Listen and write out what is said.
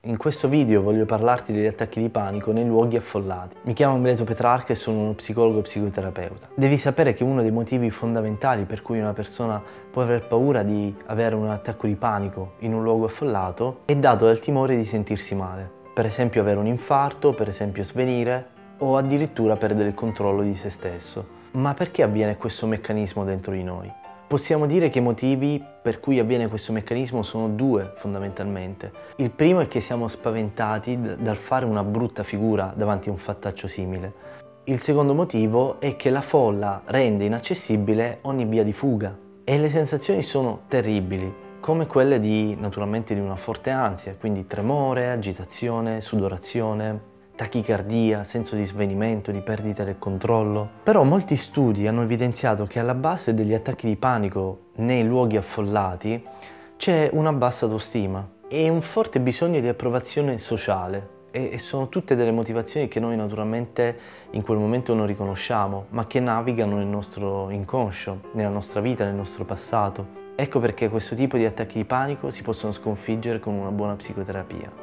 In questo video voglio parlarti degli attacchi di panico nei luoghi affollati. Mi chiamo Amleto Petrarca e sono uno psicologo e psicoterapeuta. Devi sapere che uno dei motivi fondamentali per cui una persona può aver paura di avere un attacco di panico in un luogo affollato è dato dal timore di sentirsi male. Per esempio avere un infarto, per esempio svenire o addirittura perdere il controllo di se stesso. Ma perché avviene questo meccanismo dentro di noi? Possiamo dire che i motivi per cui avviene questo meccanismo sono due fondamentalmente. Il primo è che siamo spaventati dal fare una brutta figura davanti a un fattaccio simile. Il secondo motivo è che la folla rende inaccessibile ogni via di fuga e le sensazioni sono terribili, come quelle naturalmente di una forte ansia, quindi tremore, agitazione, sudorazione, tachicardia, senso di svenimento, di perdita del controllo. Però molti studi hanno evidenziato che alla base degli attacchi di panico nei luoghi affollati c'è una bassa autostima e un forte bisogno di approvazione sociale. E sono tutte delle motivazioni che noi naturalmente in quel momento non riconosciamo, ma che navigano nel nostro inconscio, nella nostra vita, nel nostro passato. Ecco perché questo tipo di attacchi di panico si possono sconfiggere con una buona psicoterapia.